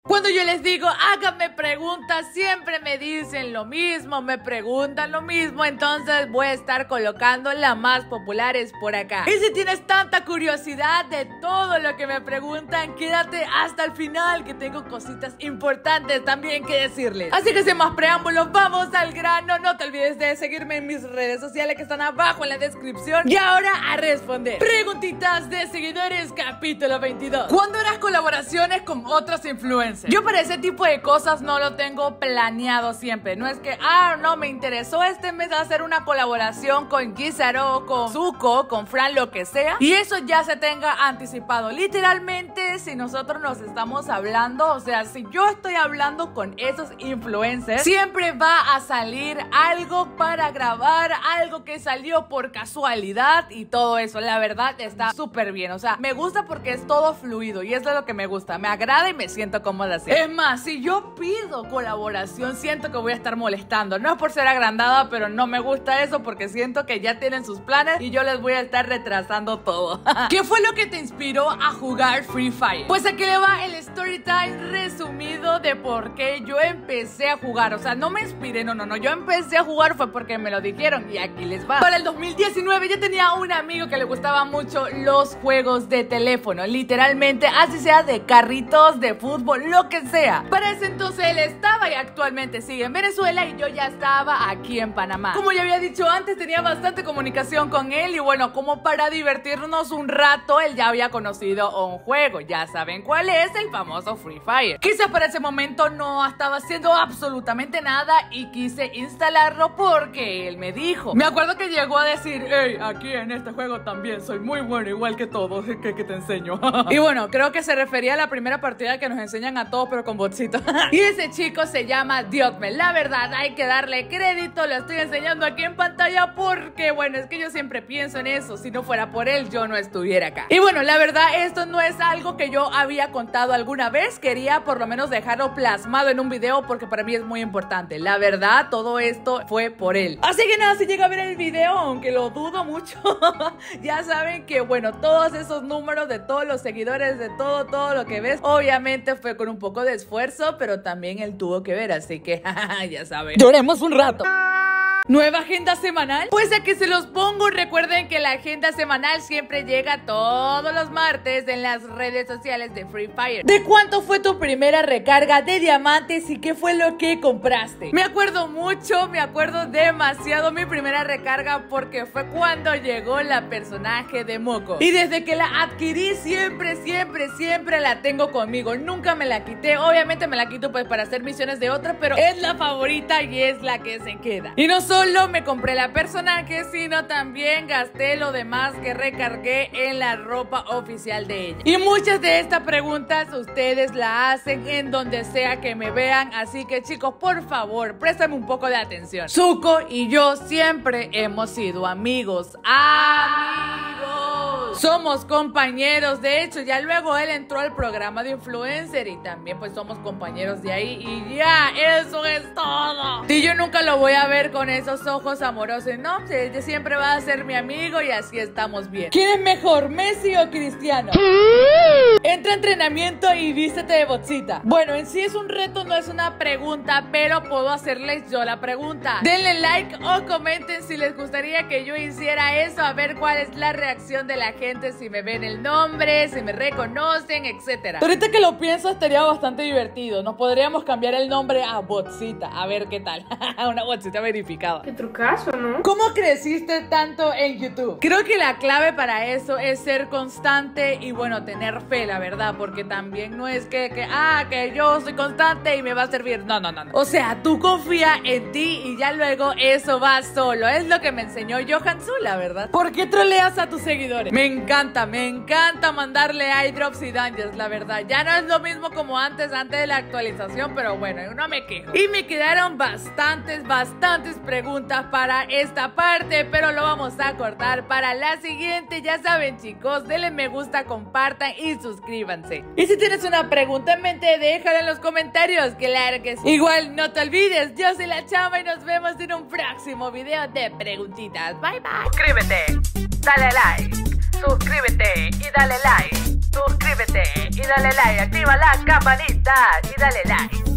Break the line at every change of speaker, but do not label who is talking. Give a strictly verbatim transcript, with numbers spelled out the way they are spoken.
Cuando yo les digo, háganme preguntas, siempre me dicen lo mismo, me preguntan lo mismo, entonces voy a estar colocando las más populares por acá. Y si tienes tanta curiosidad de todo lo que me preguntan, quédate hasta el final, que tengo cositas importantes también que decirles. Así que sin más preámbulos, vamos al grano. No te olvides de seguirme en mis redes sociales que están abajo en la descripción. Y ahora a responder preguntitas de seguidores, capítulo veintidós. ¿Cuándo harás colaboraciones con otros influencers? Yo para ese tipo de cosas no lo tengo planeado siempre. No es que, ah, no, me interesó este mes hacer una colaboración con Gizaro, con Zuko, con Fran, lo que sea, y eso ya se tenga anticipado. Literalmente, si nosotros nos estamos hablando, o sea, si yo estoy hablando con esos influencers, siempre va a salir algo para grabar, algo que salió por casualidad y todo eso. La verdad está súper bien, o sea, me gusta porque es todo fluido y eso es lo que me gusta. Me agrada y me siento cómoda así. Es más, si yo pido colaboración, siento que voy a estar molestando. No es por ser agrandada, pero no me gusta eso porque siento que ya tienen sus planes y yo les voy a estar retrasando todo. ¿Qué fue lo que te inspiró a jugar Free Fire? Pues aquí le va el story time resumido de por qué yo empecé a jugar. O sea, no me inspiré, no, no, no. Yo empecé a jugar fue porque me lo dijeron y aquí les va. Para el dos mil diecinueve yo tenía un amigo que le gustaban mucho los juegos de teléfono. Literalmente, así sea de carritos, de fútbol, lo que sea. Para ese entonces él estaba y actualmente sigue en Venezuela y yo ya estaba aquí en Panamá. Como ya había dicho antes, tenía bastante comunicación con él y bueno, como para divertirnos un rato, él ya había conocido un juego. Ya saben cuál es, el famoso Free Fire. Quizás para ese momento no estaba haciendo absolutamente nada y quise instalarlo porque él me dijo. Me acuerdo que llegó a decir, hey, aquí en este juego también soy muy bueno, igual que todos, que, que te enseño. Y bueno, creo que se refería a la primera partida que nos enseñan a todos, pero con botsitos. Y ese chico se llama Diotme. La verdad, hay que darle crédito, lo estoy enseñando aquí en pantalla porque, bueno, es que yo siempre pienso en eso. Si no fuera por él, yo no estuviera acá. Y bueno, la verdad, esto no es algo que yo había contado alguna vez. Quería por lo menos dejarlo plasmado en un video porque para mí es muy importante. La verdad, todo esto fue por él. Así que nada, si llega a ver el video, aunque lo dudo mucho, ya saben que, bueno, todos esos números de todos los seguidores, de todo, todo lo que ves, obviamente fue con un poco de esfuerzo, pero también él tuvo que ver, así que ya saben. Lloremos un rato. ¿Nueva agenda semanal? Pues aquí se los pongo. Recuerden que la agenda semanal siempre llega todos los martes en las redes sociales de Free Fire. ¿De cuánto fue tu primera recarga de diamantes y qué fue lo que compraste? Me acuerdo mucho, me acuerdo demasiado mi primera recarga porque fue cuando llegó la personaje de Moco. Y desde que la adquirí siempre, siempre, siempre la tengo conmigo. Nunca me la quité. Obviamente me la quito pues para hacer misiones de otra, pero es la favorita y es la que se queda. Y no solo me compré la personaje, sino también gasté lo demás que recargué en la ropa oficial de ella. Y muchas de estas preguntas ustedes la hacen en donde sea que me vean, así que chicos, por favor, préstame un poco de atención. Zuko y yo siempre hemos sido amigos. ¡Amigos! Somos compañeros, de hecho, ya luego él entró al programa de influencer y también pues somos compañeros de ahí y ya, eso es todo. Y yo nunca lo voy a ver con esos ojos amorosos, no, ella siempre va a ser mi amigo y así estamos bien. ¿Quién es mejor, Messi o Cristiano? Entra a entrenamiento y vístete de botsita. Bueno, en sí es un reto, no es una pregunta, pero puedo hacerles yo la pregunta. Denle like o comenten si les gustaría que yo hiciera eso, a ver cuál es la reacción de la gente, si me ven el nombre, si me reconocen, etcétera. Ahorita que lo pienso estaría bastante divertido. Nos podríamos cambiar el nombre a Botsita, a ver qué tal. Una botsita verificada.
Qué trucazo, ¿no?
¿Cómo creciste tanto en YouTube? Creo que la clave para eso es ser constante y bueno, tener fe, la verdad, porque también no es que, que ah, que yo soy constante y me va a servir. No, no, no, no. O sea, tú confía en ti y ya luego eso va solo. Es lo que me enseñó Johan Su, la verdad. ¿Por qué troleas a tus seguidores? Me encanta, me encanta mandarle airdrops y dungeons, la verdad. Ya no es lo mismo como antes, antes de la actualización, pero bueno, no me quejo. Y me quedaron bastantes, bastantes preguntas para esta parte, pero lo vamos a cortar para la siguiente. Ya saben, chicos, denle me gusta, compartan y suscríbanse. Y si tienes una pregunta en mente, déjala en los comentarios, claro que sí. Igual no te olvides, yo soy la Chama y nos vemos en un próximo video de preguntitas. Bye bye. Suscríbete, dale like, suscríbete y dale like. suscríbete y dale like, activa la campanita y dale like.